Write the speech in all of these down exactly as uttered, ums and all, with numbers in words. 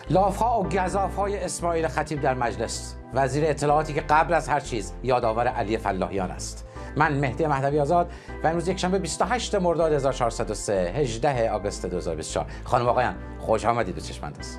لاف‌ها و گزاف‌های اسماعیل خطیب در مجلس، وزیر اطلاعاتی که قبل از هر چیز یادآور علی فلاحیان است. من مهدی مهدوی آزاد و امروز یکشنبه بیست و هشتم مرداد هزار و چهارصد و سه، هجدهم آگوست دو هزار و بیست و چهار. خانم و آقایان، خوش آمدید به چشم‌انداز.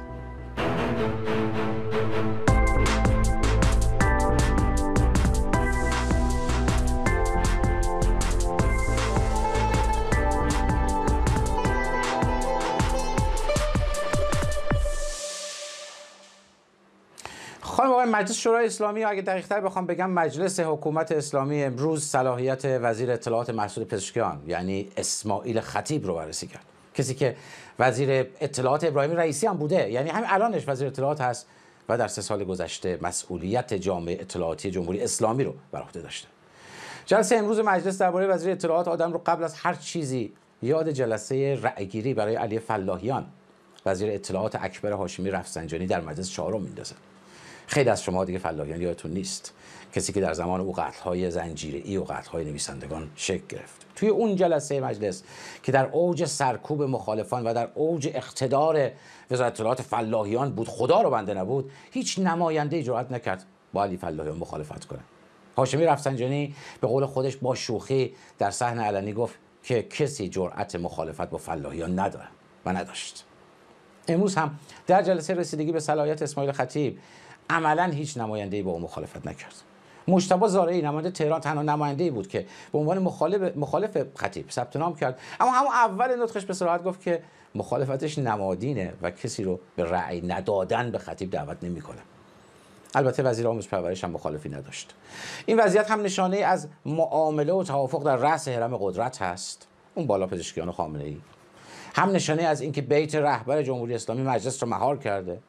خانم آقای، مجلس شورای اسلامی، اگه دقیق‌تر بخوام بگم مجلس حکومت اسلامی، امروز صلاحیت وزیر اطلاعات مسعود پزشکیان یعنی اسماعیل خطیب رو بررسی کرد. کسی که وزیر اطلاعات ابراهیم رئیسی هم بوده، یعنی همین الانش وزیر اطلاعات هست و در سه سال گذشته مسئولیت جامعه اطلاعاتی جمهوری اسلامی رو بر عهده داشته. جلسه امروز مجلس درباره وزیر اطلاعات آدم رو قبل از هر چیزی یاد جلسه رأی‌گیری برای علی فلاحیان وزیر اطلاعات اکبر هاشمی رفسنجانی در مجلس چهارم میندازه. خیلی از شما دیگه فلاحیان یادتون نیست، کسی که در زمان او قتل‌های زنجیره‌ای و قتل‌های نویسندگان شکل گرفت. توی اون جلسه مجلس که در اوج سرکوب مخالفان و در اوج اقتدار وزارت اطلاعات فلاحیان بود، خدا رو بنده نبود، هیچ نماینده‌ای جرئت نکرد با علی فلاحیان مخالفت کنه. هاشمی رفسنجانی به قول خودش با شوخی در صحن علنی گفت که کسی جرأت مخالفت با فلاحیان نداره و نداشت. امروز هم در جلسه رسیدگی به صلاحیت اسماعیل خطیب عملاً هیچ نماینده‌ای با او مخالفت نکرد. مجتبی زارعی نماینده تهران تنها نماینده‌ای بود که به عنوان مخالف مخالف خطیب ثبت نام کرد، اما همون اول نطقش به صراحت گفت که مخالفتش نمادینه و کسی رو به رأی ندادن به خطیب دعوت نمی‌کنه. البته وزیر آموزش پرورش هم مخالفی نداشت. این وضعیت هم نشانه از معامله و توافق در رأس هرم قدرت هست، اون بالا پزشکیان و خامنه‌ای، هم نشانه از اینکه بیت رهبر جمهوری اسلامی مجلس رو مهار کرده،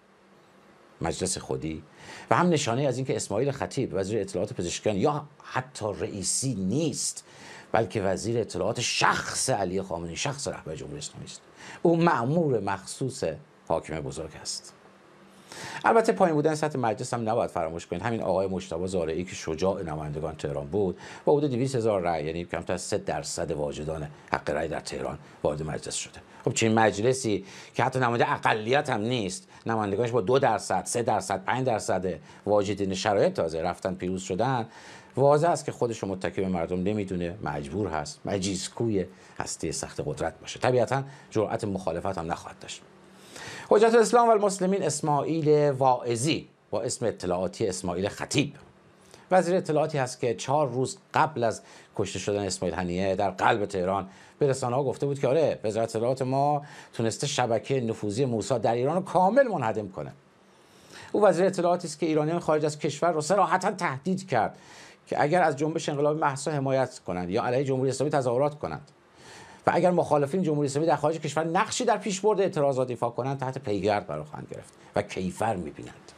مجلس خودی، و هم نشانه از اینکه اسماعیل خطیب وزیر اطلاعات پزشکیان یا حتی رئیسی نیست، بلکه وزیر اطلاعات شخص علی خامنه‌ای، شخص رهبر جمهوری اسلامی است. او مأمور مخصوص حاکم بزرگ است. البته پایین بودن سطح مجلس هم نباید فراموش کنید. همین آقای مجتبی زارعی که شجاع نمایندگان تهران بود، با حدود دویست هزار رأی، یعنی کمتر از سه درصد واجدان حق رأی در تهران، وارد مجلس شده. خب چین مجلسی که حتی نماینده اقلیت هم نیست، نمایندگانش با دو درصد، سه درصد، پنج درصد واجدین شرایط تازه رفتن پیروز شدن، واضح است که خودش رو متکی به مردم نمیدونه، مجبور هست مجیزکوی هستی سخت قدرت باشه. طبیعتا جرأت مخالفت هم نخواهد داشت. حجت الاسلام و المسلمین اسماعیل واعظی با اسم اطلاعاتی اسماعیل خطیب وزیر اطلاعاتی هست که چهار روز قبل از کشته شدن اسماعیل هنیه در قلب تهران به رسانه‌ها گفته بود که آره، وزارت اطلاعات ما تونسته شبکه نفوذی موساد در ایران رو کامل منهدم کنه. او وزیر اطلاعاتی است که ایرانیان خارج از کشور رو صراحتاً تهدید کرد که اگر از جنبش انقلاب مهسا حمایت کنند یا علیه جمهوری اسلامی تظاهرات کنند و اگر مخالفین جمهوری اسلامی در خارج کشور نقشی در پیشبرد اعتراضات ایفا کنند، تحت پیگرد قرار خواهند گرفت و کیفر می‌بینند.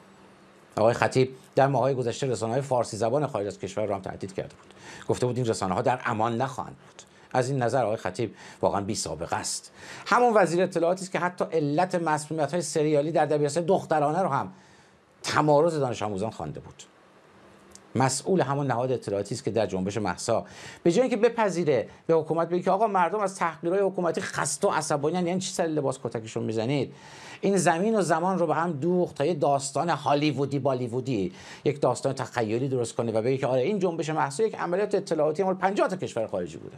آقای خطیب در ماه‌های گذشته رسانه‌های فارسی زبان خارج از کشور را هم تهدید کرده بود. گفته بود این رسانه‌ها در امان نخواهند بود. از این نظر آقای خطیب واقعا بی سابقه است. همون وزیر اطلاعاتی است که حتی علت مسمومیت‌های سریالی در دبیرستان دخترانه رو هم تمارض دانش آموزان خوانده بود. مسئول همون نهاد اطلاعاتی است که در جنبش مهسا به جای اینکه بپذیره به حکومت بگه که آقا مردم از تحقیرهای حکومتی خسته و عصبانی‌اند، یعنی چی سر لباس کتکشون میزنید، این زمین و زمان رو به هم دوخت تا یه داستان هالیوودی بالیوودی، یک داستان تخیلی درست کنه و بگه که آره این جنبش مهسا یک عملیات اطلاعاتی مال پنجاه تا کشور خارجی بوده.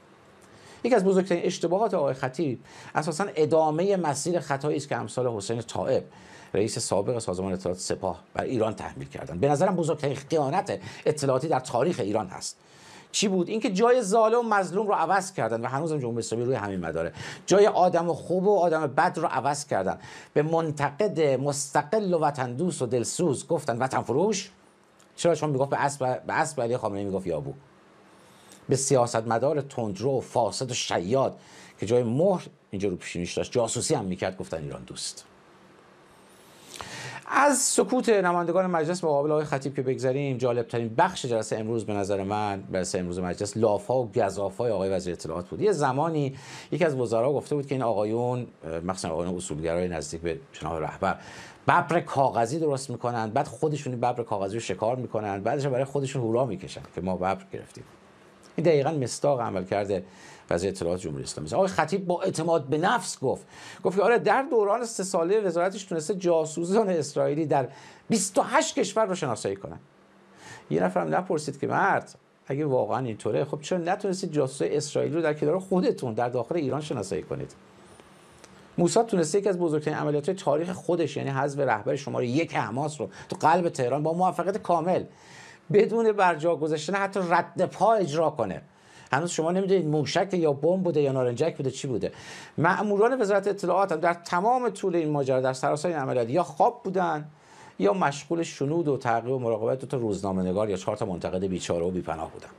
یکی از بزرگترین اشتباهات آقای خطیب اساساً ادامه مسیر خطایی است که امثال حسین طائب، رئیس سابق سازمان اطلاعات سپاه، بر ایران تحمیل کردند. به نظرم بزرگترین خیانت اطلاعاتی در تاریخ ایران هست. چی بود؟ اینکه جای ظالم و مظلوم رو عوض کردن و هنوزم جمهوری اسلامی روی همین مداره. جای آدم خوب و آدم بد رو عوض کردن. به منتقد مستقل و وطن دوست و دلسوز گفتن وطن فروش. چرا؟ چون میگفت به اسب به اسب علی خامنه‌ای میگفت یابو. به سیاستمدار تندرو و فاسد و شیاد که جای مهر اینجا رو پیشونیش داشت جاسوسی هم میکرد گفتن ایران دوست. از سکوت نمایندگان مجلس مقابل آقای خطیب که بگذریم، جالبترین بخش جلسه امروز به نظر من، جلسه امروز مجلس، لاف‌ها و گزاف‌های آقای وزیر اطلاعات بود. یه زمانی یکی از وزرا گفته بود که این آقایون، مثلا آقایون اصولگرای نزدیک به جناب رهبر، ببر کاغذی درست میکنن، بعد خودشون این ببر کاغذی رو شکار میکنن، بعدش برای خودشون هورا میکشن که ما ببر گرفتیم. این دقیقاً مصداق عمل کرده وزیر اطلاعات جمهوری اسلامی. آقای خطیب با اعتماد به نفس گفت گفت که آره در دوران سه ساله وزارتش تونسته جاسوسان اسرائیلی در بیست و هشت کشور رو شناسایی کنن. یه نفرم نپرسید که مرد اگه واقعا اینطوره خب چرا نتونستید جاسوسای اسرائیلی رو در کنار خودتون در داخل ایران شناسایی کنید؟ موساد تونسته یکی از بزرگترین عملیات تاریخ خودش، یعنی حذف رهبر شماره یک حماس رو تو قلب تهران با موفقیت کامل بدون برجا گذاشتن حتی رد پا اجرا کنه. هنوز شما نمیدونید موشک یا بمب بوده یا نارنجک بوده چی بوده. مأموران وزارت اطلاعات هم در تمام طول این ماجرا در سراسر این عملیات یا خواب بودن یا مشغول شنود و تعقیب و مراقبت دو تا روزنامه‌نگار یا چهار تا منتقد بیچاره و بی‌پناه بودن.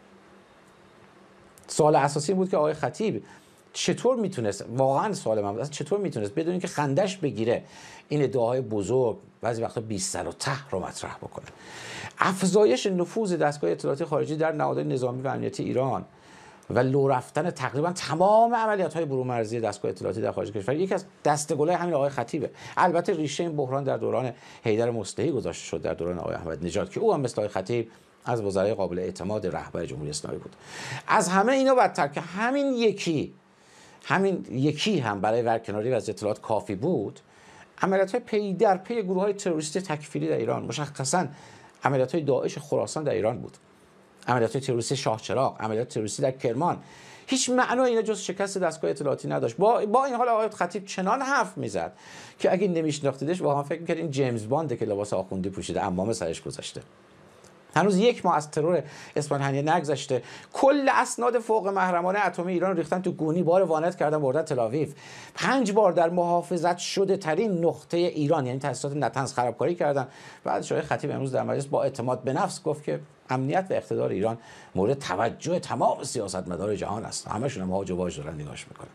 سوال اساسی بود که آقای خطیب چطور میتونست، واقعا سوال من بود، چطور میتونست بدون اینکه خندش بگیره این ادعاهای بزرگ بعضی وقتا بی سر و ته رو مطرح بکنه. افزایش نفوذ دستگاه اطلاعاتی خارجی در نهادهای نظامی و امنیتی ایران و لو رفتن تقریبا تمام عملیات‌های برون‌مرزی دستگاه اطلاعاتی در خارج کشور یکی از دسته‌گلای همین آقای خطیبه. البته ریشه این بحران در دوران حیدر مصلحی گذاشته شد، در دوران آقای احمدی نژاد که او هم مثل آقای خطیب از وزرای قابل اعتماد رهبر جمهوری اسلامی بود. از همه اینا بدتر که همین یکی همین یکی هم برای برکناری وزارت اطلاعات کافی بود، عملیات‌های پی در پی گروه‌های تروریستی تکفیری در ایران، مشخصاً عملیات‌های داعش خراسان در ایران بود، عملیات تروریستی شاهچراغ، عملیات تروریستی در کرمان، هیچ معنای اینا جز شکست دستگاه اطلاعاتی نداشت. با با این حال آقای خطیب چنان حرف میزد که اگه نمیشناختیدش واقعا فکر می‌کرد این جیمز بانده که لباس آخوندی پوشیده، عمامه سرش گذاشته. هنوز یک ماه از ترور اسماعیل هنیه نگذشته، کل اسناد فوق محرمانه اتمی ایران ریختن تو گونی، بار وانت کردن بردن تل آویو. پنج بار در محافظت شده ترین نقطه ایران یعنی تأسیسات نتنز خرابکاری کردن. بعد آقای خطیب امروز در مجلس با اعتماد به نفس گفت که امنیت و اقتدار ایران مورد توجه تمام سیاستمدار جهان است. همشون هم هاج و واج دارن نگاش میکنن.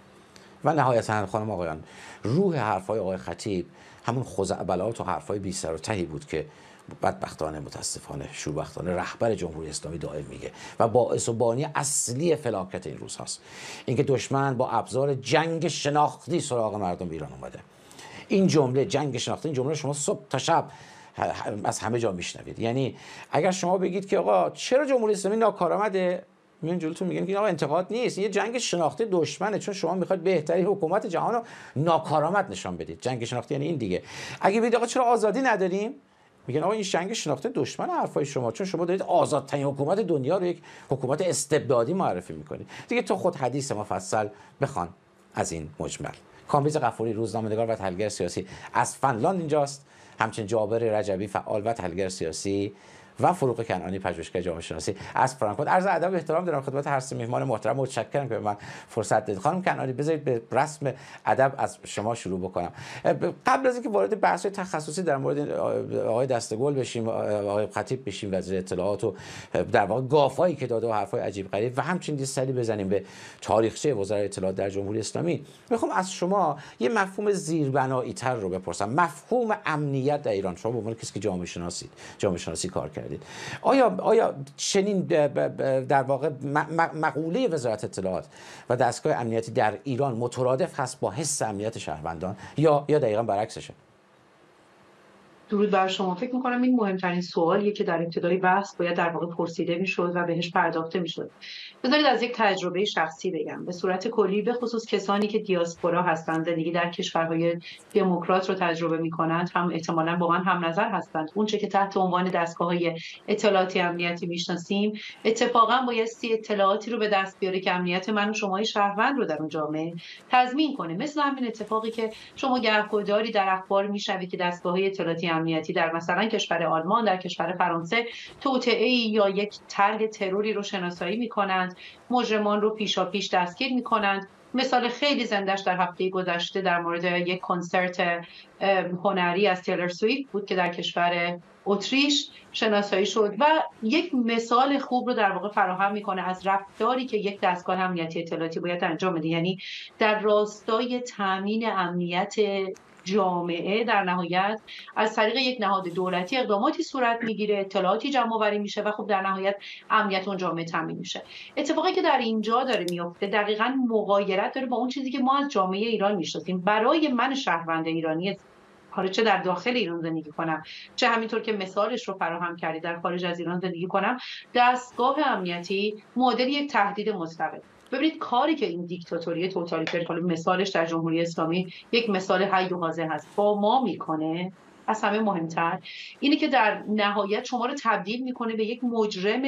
و نهایتا خانم آقایان، روح حرفای آقای خطیب همون خزعبلات و حرفای بی سر و تهی بود که بدبختانه متاسفانه شوربختانه رهبر جمهوری اسلامی دائم میگه و باعث و بانی اصلی فلاکت این روز هاست. اینکه دشمن با ابزار جنگ شناختی سراغ مردم ایران اومده. این جمله جنگ شناختی، این جمله شما صبح تا شب از همه جا میشنوید. یعنی اگر شما بگید که آقا چرا جمهوری اسلامی ناکارآمده، میون جلوتون میگن که آقا انتقاد نیست، یه جنگ شناختی دشمنه، چون شما میخواید بهترین حکومت جهان رو ناکارآمد نشان بدید. جنگ شناختی یعنی این دیگه. اگه بگید آقا چرا آزادی نداریم، میگن آقا این جنگ شناختی دشمن حرفای شما، چون شما دارید آزادترین حکومت دنیا رو یک حکومت استبدادی معرفی میکنید. دیگه تو خود حدیث مفصل بخوان از این مجمل. کامبیز غفوری روزنامه‌نگار و تحلیلگر سیاسی از فنلاند اینجاست، همچنین جابر رجبی فعال و تحلیلگر سیاسی و فروغ کنعانی پژوهشگر جامعه شناسی از فرانکفورت. عرض ادب و احترام دارم خدمت هر سه میهمان محترم، متشکرم که به من فرصت دادید. خانم کنعانی بذارید به رسم ادب از شما شروع بکنم. قبل از اینکه وارد بحث تخصصی در مورد آقای دسته‌گل بشیم، آقای خطیب بشیم، وزیر اطلاعات و در واقع گافایی که داده و حرفای عجیب غریب و همچنین سری بزنیم به تاریخچه وزرای اطلاعات در جمهوری اسلامی، میخوام از شما یه مفهوم زیربنایی تر رو بپرسم. مفهوم امنیت در ایران، شما به عنوان کسی که جامعه شناسی جامعه شناسی کار کردید، آیا آیا چنین در واقع مقوله وزارت اطلاعات و دستگاه امنیتی در ایران مترادف هست با حس امنیت شهروندان یا یا دقیقاً برعکسشه؟ درود بر شما. فکر می‌کنم این مهمترین سوالیه که در ابتدای بحث باید در واقع پرسیده میشد و بهش پرداخته میشد. بذارید از یک تجربه شخصی بگم. به صورت کلی به خصوص کسانی که دیاسپورا هستند، زندگی در کشورهای دموکرات رو تجربه می‌کنند، هم احتمالاً با من هم نظر هستند. اونچه که تحت عنوان دستگاه‌های اطلاعاتی امنیتی میشناسیم، اتفاقاً بایستی اطلاعاتی رو به دست بیاره که امنیت من و شما شهروند رو در اون جامعه تضمین کنه. مثل همین اتفاقی که شما گهگداری در اخبار میشنوید که دستگاه‌های اطلاعاتی امنیتی در مثلا کشور آلمان، در کشور فرانسه توطئه‌ای یا یک طرح تروری رو شناسایی می‌کنند، مجرمان رو پیشاپیش دستگیر می‌کنند. مثال خیلی زنده‌اش در هفته گذشته در مورد یک کنسرت هنری از تیلر سویفت بود که در کشور اتریش شناسایی شد و یک مثال خوب رو در واقع فراهم میکنه از رفتاری که یک دستگاه امنیتی اطلاعاتی باید انجام بده. یعنی در راستای تامین امنیت جامعه در نهایت از طریق یک نهاد دولتی اقداماتی صورت میگیره، اطلاعاتی جمع آوری میشه و خب در نهایت امنیت اون جامعه تامین میشه. اتفاقی که در اینجا داره میفته دقیقاً مغایرت داره با اون چیزی که ما از جامعه ایران میشناسیم. برای من شهروند ایرانی حالا چه در داخل ایران زندگی کنم چه همینطور که مثالش رو فراهم کردی در خارج از ایران زندگی کنم، دستگاه امنیتی معادل یک تهدید مستقل. ببینید کاری که این دیکتاتوری توتالیتر، حالا مثالش در جمهوری اسلامی یک مثال حی و حاضر هست، با ما میکنه، از همه مهمتر اینه که در نهایت شما رو تبدیل میکنه به یک مجرم،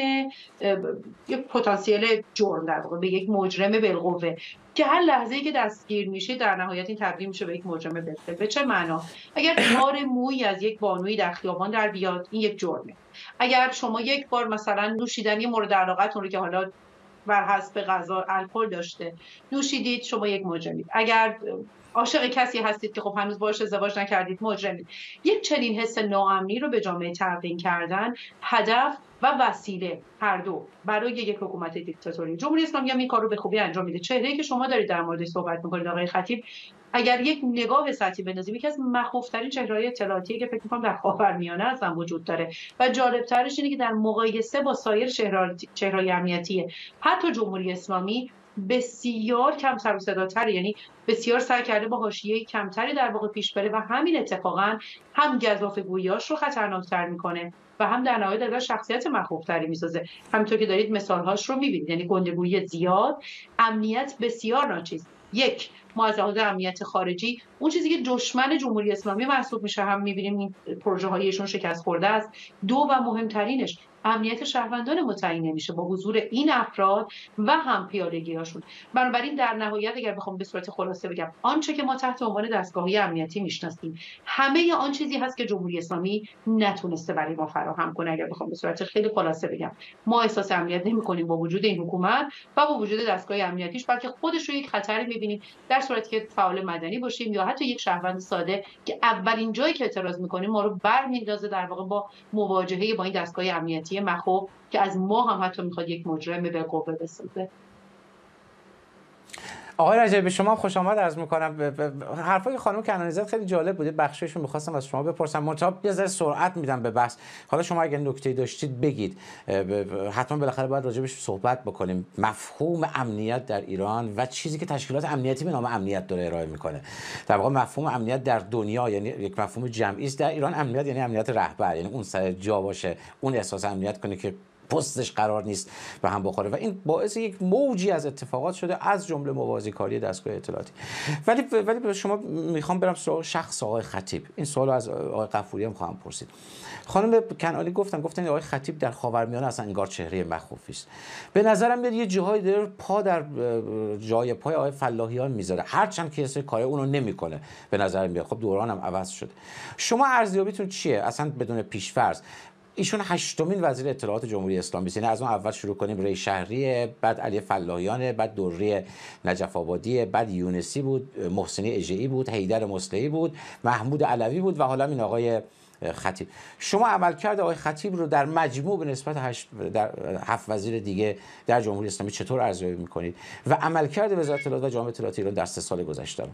یک پتانسیل جرم در واقع، به یک مجرم بالقوه که هر لحظه‌ای که دستگیر میشه در نهایت این تبدیل میشه به یک مجرم بالقوه. به چه معنا؟ اگر تار مویی از یک بانوی در خیابان در بیاد، این یک جرمه. اگر شما یک بار مثلا نوشیدنی مورد علاقتون رو که حالا بر حسب غذا الکل داشته نوشیدید، شما یک مجرمید. اگر عاشق کسی هستید که خب هنوز باهاش ازدواج نکردید، مجرمید. یک چنین حس ناامنی رو به جامعه تلقین کردن هدف و وسیله هر دو برای یک حکومت دیکتاتوری. جمهوری اسلامی هم این کار رو به خوبی انجام میده. چهره‌ای که شما دارید در موردش صحبت می‌کنید آقای خطیب، اگر یک نگاه سطحی بندازیم، یکی از مخوف‌ترین چهره‌های اطلاعاتی که فکر می‌کنم در خاورمیانه اصلا وجود داره و جالب‌ترش اینه که در مقایسه با سایر چهره‌های امنیتی حتی جمهوری اسلامی بسیار کم سر و صداتره، یعنی بسیار سعی کرده با حاشیه کمتری در واقع پیش بره و همین اتفاقا هم گزافه‌گویی‌هاش رو خطرناک‌تر میکنه و هم در نهایت ازش شخصیت مخوف‌تری میسازه. همونطور که دارید مثال‌هاش رو می‌بینید، یعنی گندگویی زیاد، امنیت بسیار ناچیز. یک، ما از لحاظ امنیت خارجی اون چیزی که دشمن جمهوری اسلامی محسوب میشه هم می‌بینیم این پروژه‌هایشون شکست خورده است. دو و مهمترینش امنیت شهروندان متعین نمیشه با حضور این افراد و هم پیادگی‌هاشون. بنابراین در نهایت اگر بخوام به صورت خلاصه بگم، آنچه که ما تحت عنوان دستگاه‌های امنیتی میشناسیم همه آن چیزی هست که جمهوری اسلامی نتونسته برای ما فراهم کنه. اگر بخوام به صورت خیلی خلاصه بگم، ما احساس امنیت نمی‌کنیم با وجود این حکومت و با وجود دستگاه امنیتیش، بلکه خودش رو یک خطری می‌بینیم در صورتی که فعال مدنی باشیم یا حتی یک شهروند ساده که اولین جایی که اعتراض می‌کنیم ما رو برمی‌اندازه در واقع با مواجهه با این دستگاه امنیتی مخوف که از ما هم حتی میخواد یک مجرم به قوه بسازه. آقای رجبی به شما خوش آمد عرض میکنم. حرفای خانم کنعانی خیلی جالب بوده، بخششون میخواستم از شما بپرسم، منتها یه ذره سرعت میدم به بحث. حالا شما اگه نکته‌ای داشتید بگید، حتما بالاخره باید راجبش صحبت بکنیم. مفهوم امنیت در ایران و چیزی که تشکیلات امنیتی به نام امنیت داره ارائه میکنه، در واقع مفهوم امنیت در دنیا یعنی یک مفهوم جمعی است. در ایران امنیت یعنی امنیت رهبر، یعنی اون سر جا باشه، اون احساس امنیت کنه که پستش قرار نیست به هم بخوره و این باعث یک موجی از اتفاقات شده، از جمله موازیکاری دستگاه اطلاعاتی. ولی ولی به شما میخوام برم سراغ شخص آقای خطیب. این سوالو از آقای غفوری هم خواهم پرسید. خانم کنعانی گفتن گفتن آقای خطیب در خاورمیانه اصلا انگار چهره مخوفی است. به نظرم میاد یه جاهایی داره پا در جای پای آقای فلاحیان میذاره، هرچند که اصلا کار اونو نمیکنه به نظر میاد. خب دورانم عوض شده. شما ارزیابیتون چیه اصلا بدون پیش‌فرض؟ ایشون هشتمین وزیر اطلاعات جمهوری اسلامی است، یعنی از اون اول شروع کنیم ری شهری، بعد علی فلاحیان، بعد دوری نجف آبادی، بعد یونسی بود، محسنی اژه‌ای بود، حیدر مصلحی بود، محمود علوی بود و حالا این آقای خطیب. شما عملکرد آقای خطیب رو در مجموع به نسبت هشت در هفت وزیر دیگه در جمهوری اسلامی چطور ارزیابی می‌کنید و عملکرد وزارت اطلاعات و جامعه اطلاعاتی ایران در سه سال گذشته رو؟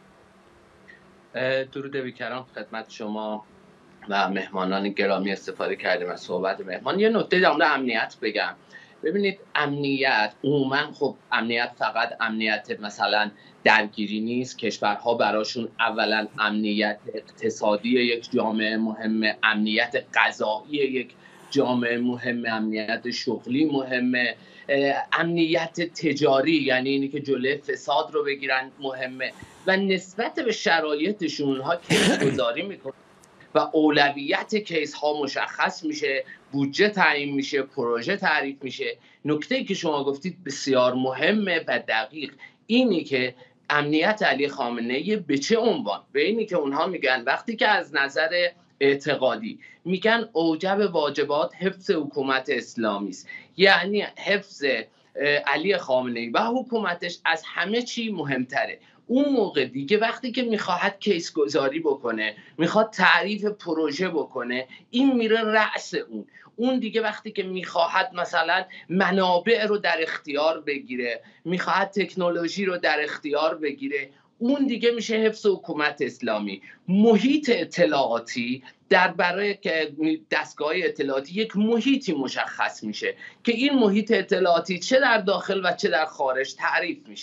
درود بیکران خدمت شما و مهمانان گرامی. استفاده کردیم از صحبت مهمان. یه نکته در مورد امنیت بگم. ببینید امنیت عموما، خب امنیت فقط امنیت مثلا درگیری نیست. کشورها براشون اولا امنیت اقتصادی یک جامعه مهمه، امنیت غذایی یک جامعه مهمه، امنیت شغلی مهمه، امنیت تجاری یعنی اینی که جلوی فساد رو بگیرن مهمه و نسبت به شرایطشون اونها کیس گذاری میکنن و اولویت کیس ها مشخص میشه، بودجه تعیین میشه، پروژه تعریف میشه. نکته‌ای که شما گفتید بسیار مهمه و دقیق، اینی که امنیت علی خامنه‌ای به چه عنوان؟ به اینی که اونها میگن وقتی که از نظر اعتقادی میگن اوجب واجبات حفظ حکومت اسلامی است، یعنی حفظ علی خامنه‌ای و حکومتش از همه چی مهمتره. اون موقع دیگه وقتی که میخواهد کیس گذاری بکنه، میخواد تعریف پروژه بکنه، این میره رأس اون. اون دیگه وقتی که میخواهد مثلا منابع رو در اختیار بگیره، میخواهد تکنولوژی رو در اختیار بگیره، اون دیگه میشه حفظ حکومت اسلامی. محیط اطلاعاتی در برای که دستگاه اطلاعاتی یک محیطی مشخص میشه که این محیط اطلاعاتی چه در داخل و چه در خارج تعریف میشه.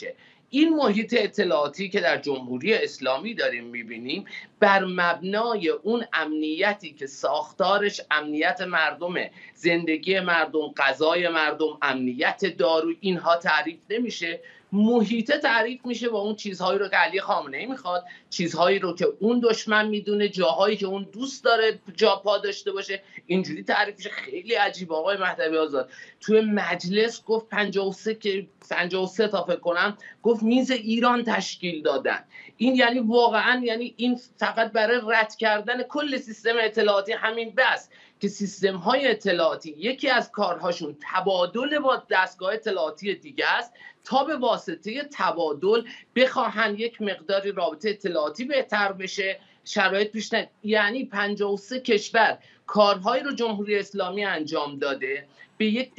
این محیط اطلاعاتی که در جمهوری اسلامی داریم میبینیم بر مبنای اون امنیتی که ساختارش امنیت مردمه، زندگی مردم، غذای مردم، امنیت دارو، اینها تعریف نمیشه، محیط تعریف میشه با اون چیزهایی رو که علی خامنه‌ای میخواد، چیزهایی رو که اون دشمن میدونه، جاهایی که اون دوست داره جا پا داشته باشه، اینجوری تعریف میشه. خیلی عجیب. آقای مهدوی آزاد توی مجلس گفت پنجاه و سه که پنجاه و سه تا فکر کنم گفت میز ایران تشکیل دادن. این یعنی واقعا یعنی این فقط برای رد کردن کل سیستم اطلاعاتی همین بس که سیستم های اطلاعاتی یکی از کارهاشون تبادل با دستگاه اطلاعاتی دیگه است تا به واسطه تبادل بخواهن یک مقداری رابطه اطلاعاتی بهتر بشه، شرایط پیش نیاد. یعنی پنجاه و سه کشور کارهایی رو جمهوری اسلامی انجام داده، به یک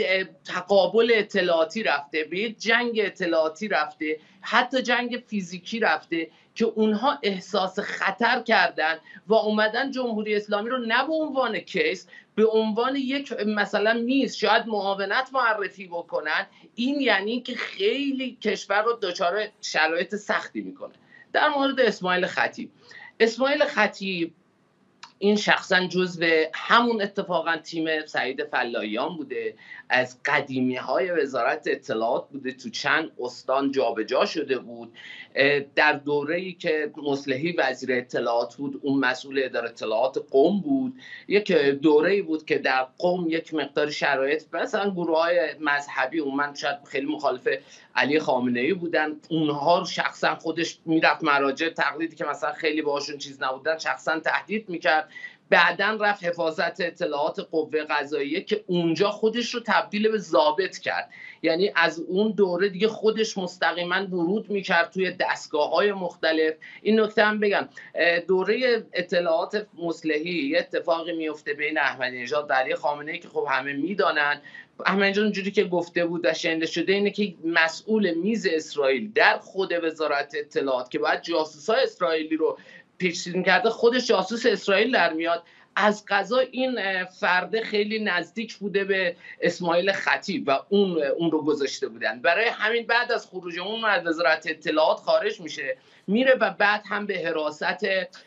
تقابل اطلاعاتی رفته، به یک جنگ اطلاعاتی رفته، حتی جنگ فیزیکی رفته که اونها احساس خطر کردن و اومدن جمهوری اسلامی رو نه به عنوان کیس، به عنوان یک مثلا میز شاید معاونت معرفی بکنن. این یعنی که خیلی کشور رو دچار شرایط سختی میکنه. در مورد اسماعیل خطیب، اسماعیل خطیب این شخصا جزو همون اتفاقا تیم سعید فلاحیان بوده، از قدیمی های وزارت اطلاعات بوده، تو چند استان جابجا شده بود. در دوره‌ای که مصلحی وزیر اطلاعات بود اون مسئول اداره اطلاعات قم بود. یک دوره‌ای بود که در قم یک مقدار شرایط مثلا گروه‌های مذهبی اون شاید خیلی مخالف علی خامنه‌ای بودن، اونها رو شخصا خودش میرفت مراجع تقلیدی که مثلا خیلی باهاشون چیز نبودن شخصا تهدید میکرد. بعداً رفت حفاظت اطلاعات قوه قضاییه که اونجا خودش رو تبدیل به ضابط کرد. یعنی از اون دوره دیگه خودش مستقیما ورود میکرد توی دستگاه‌های مختلف. این نکته هم بگم، دوره اطلاعات مصلحی یه اتفاقی میفته بین احمدی نژاد و علی خامنه‌ای که خب همه میدانن. احمدی نژاد اونجوری که گفته بود و شنیده شده اینه که مسئول میز اسرائیل در خود وزارت اطلاعات که باید جاسوسای اسرائیلی رو پیش‌بینی کرده، خودش جاسوس اسرائیل در میاد. از قضا این فرد خیلی نزدیک بوده به اسماعیل خطیب و اون اون رو گذاشته بودن. برای همین بعد از خروج اون از وزارت اطلاعات خارج میشه، میره و بعد هم به حراست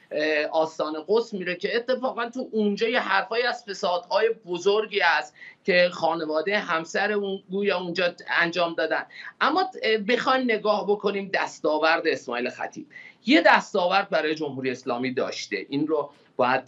آستان قدس میره که اتفاقا تو اونجا یه حرفای از فسادهای بزرگی هست که خانواده همسر اون گویا اونجا انجام دادن. اما بخوایم نگاه بکنیم دستاورد اسماعیل خطیب، یه دستاورد برای جمهوری اسلامی داشته، این رو باید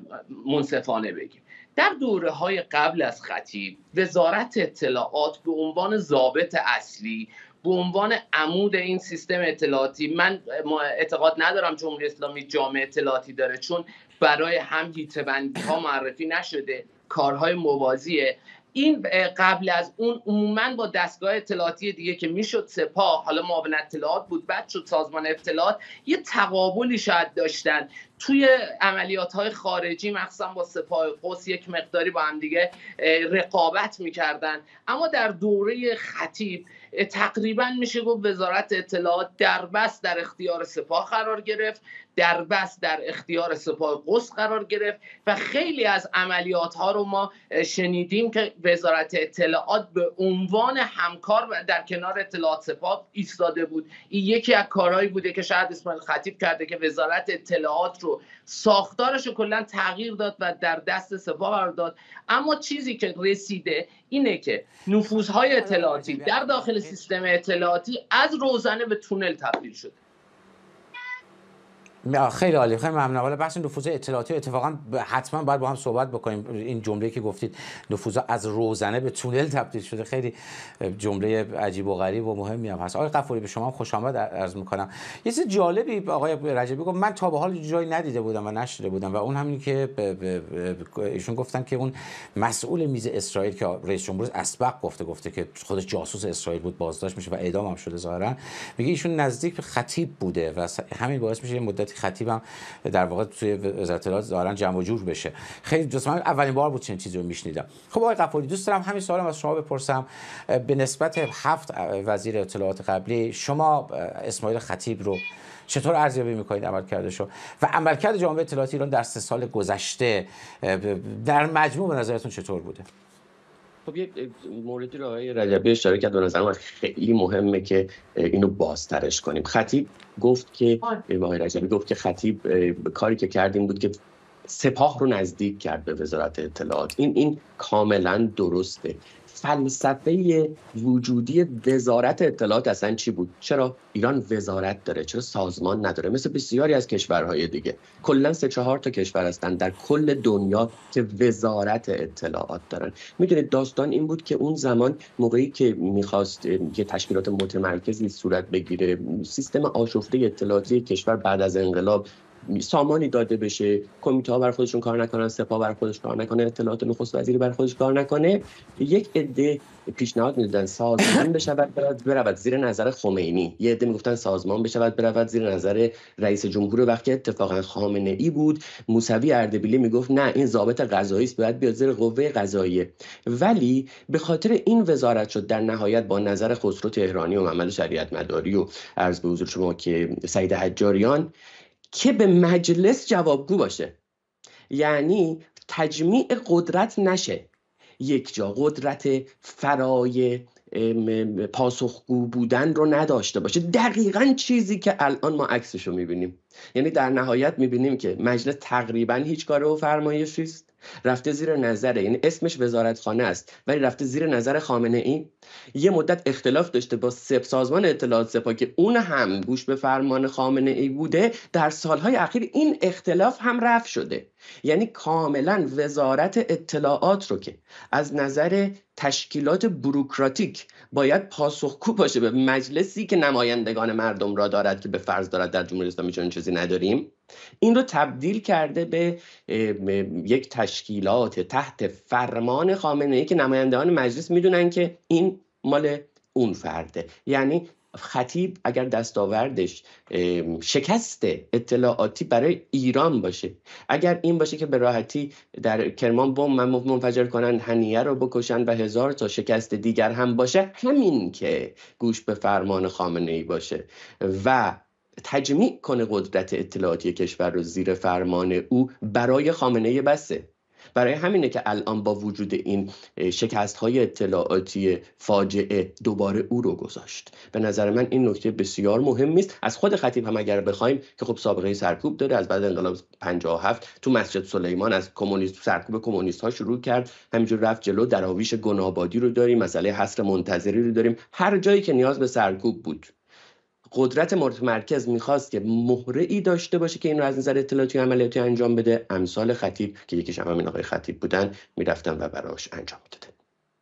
منصفانه بگیم. در دوره‌های قبل از خطیب وزارت اطلاعات به عنوان ضابط اصلی، به عنوان عمود این سیستم اطلاعاتی، من اعتقاد ندارم جمهوری اسلامی جامعه اطلاعاتی داره چون برای هم هیته‌بندی ها معرفی نشده، کارهای موازیه. این قبل از اون عموما با دستگاه اطلاعاتی دیگه که میشد سپاه، حالا معاون اطلاعات بود بعد شد سازمان اطلاعات، یه تقابلی شاید داشتن توی عملیات های خارجی، مخصوصا با سپاه قدس یک مقداری با هم دیگه رقابت میکردن. اما در دوره خطیب تقریبا میشه گفت وزارت اطلاعات دربست در اختیار سپاه قرار گرفت، دربست در اختیار سپاه قدس قرار گرفت و خیلی از عملیات ها رو ما شنیدیم که وزارت اطلاعات به عنوان همکار در کنار اطلاعات سپاه ایستاده بود. این یکی از کارهایی بوده که شاید اسماعیل خطیب کرده که وزارت اطلاعات رو ساختارش رو کلا تغییر داد و در دست سپاه قرار داد. اما چیزی که رسیده اینه که نفوذهای اطلاعاتی در داخل سیستم اطلاعاتی از روزنه به تونل تبدیل شده. خیلی عالی، خیلی ممنون. حالا بحث نفوذ اطلاعاتی اتفاقا حتما باید با هم صحبت بکنیم. این جمله که گفتید نفوذ از روزنه به تونل تبدیل شده خیلی جمله عجیب و غریب و مهمی هم هست. آقای غفوری به شما خوش آمد عرض میکنم. یه چیز جالبی آقای رجبی گفت من تا به حال جایی ندیده بودم و نشده بودم و اون همین که ایشون گفتن که اون مسئول میز اسرائیل که رئیس جمهور اسبق گفته گفته که خودش جاسوس اسرائیل بود بازداشت میشه و اعدام هم شده ظاهرا، میگه ایشون نزدیک به خطیب بوده و همین باعث میشه مدت خطیبم در واقع توی وزارت اطلاعات دارن جمع و جور بشه. خیلی دوست من اولین بار بود چنین چیزی رو میشنیدم. خب آقای غفوری دوست دارم همین سوالم از شما بپرسم. به نسبت هفت وزیر اطلاعات قبلی شما اسماعیل خطیب رو چطور ارزیابی میکنید عملکردشو و عملکرد جامعه اطلاعاتی ایران در سه سال گذشته در مجموع به نظرتون چطور بوده؟ خب یک موردی رو آقای رجبی اشاره کرد، به نظر من خیلی مهمه که اینو بازترش کنیم. خطیب گفت که آقای رجبی گفت که خطیب کاری که کرد این بود که سپاه رو نزدیک کرد به وزارت اطلاعات. این این کاملا درسته. فلسفه وجودی وزارت اطلاعات اصلا چی بود؟ چرا ایران وزارت داره؟ چرا سازمان نداره؟ مثل بسیاری از کشورهای دیگه. کلا سه چهار تا کشور هستن در کل دنیا که وزارت اطلاعات دارن. میدونید داستان این بود که اون زمان موقعی که میخواست یه تشکیلات متمرکزی صورت بگیره، سیستم آشفته اطلاعاتی کشور بعد از انقلاب سامانی داده بشه، کمیته ها بر خودشون کار نکنن، سپاه بر خودش کار نکنه، اطلاعات نخست وزیری بر خودش کار نکنه، یک عده پیشنهاد میدادن سازمان بشود برود زیر نظر خمینی، یه عده میگفتن سازمان بشود برود زیر نظر رئیس جمهور. وقتی اتفاقا خامنه ای بود، موسوی اردبیلی میگفت نه این ضابط قضایی است، باید بیاد زیر قوه قضاییه. ولی به خاطر این وزارت شد در نهایت با نظر خسرو تهرانی و محمد شریعت مداری و عرض به حضور شما که سعید حجاریان که به مجلس جوابگو باشه، یعنی تجمیع قدرت نشه یک جا، قدرت فرای پاسخگو بودن رو نداشته باشه. دقیقاً چیزی که الان ما عکسش رو میبینیم. یعنی در نهایت میبینیم که مجلس تقریباً هیچ کار و فرمایشی است، رفته زیر نظر، یعنی اسمش وزارتخانه است ولی رفته زیر نظر خامنه ای. یه مدت اختلاف داشته با سپ سازمان اطلاعات سپاه که اون هم گوش به فرمان خامنه ای بوده. در سالهای اخیر این اختلاف هم رفع شده. یعنی کاملا وزارت اطلاعات رو که از نظر تشکیلات بوروکراتیک باید پاسخگو باشه به مجلسی که نمایندگان مردم را دارد که به فرض دارد در جمهوری اسلامی چنین چیزی نداریم، این رو تبدیل کرده به یک تشکیلات تحت فرمان خامنه ای که نمایندگان مجلس میدونن که این مال اون فرده. یعنی خطیب اگر دستاوردش شکست اطلاعاتی برای ایران باشه، اگر این باشه که به راحتی در کرمان بمب منفجر کنن، هنیه رو بکشن و هزار تا شکست دیگر هم باشه، همین که گوش به فرمان خامنه ای باشه و تجمیع کنه قدرت اطلاعاتی کشور رو زیر فرمان او، برای خامنه ای بسه. برای همینه که الان با وجود این شکست‌های اطلاعاتی فاجعه دوباره او رو گذاشت. به نظر من این نکته بسیار مهمی است. از خود خطیب هم اگر بخوایم که خب سابقه سرکوب داره، از بعد انقلاب پنجاه و هفت تو مسجد سلیمان از کمونیست سرکوب کمونیست ها شروع کرد، همینجور رفت جلو. دراویش گنابادی رو داریم، مسئله حصر منتظری رو داریم. هر جایی که نیاز به سرکوب بود، قدرت متمرکز میخواست که مهره‌ای داشته باشه که این رو از نظر اطلاعاتی و عملیاتی انجام بده، امثال خطیب که یکیش هم همین آقای خطیب بودن میرفتن و براش انجام دادن.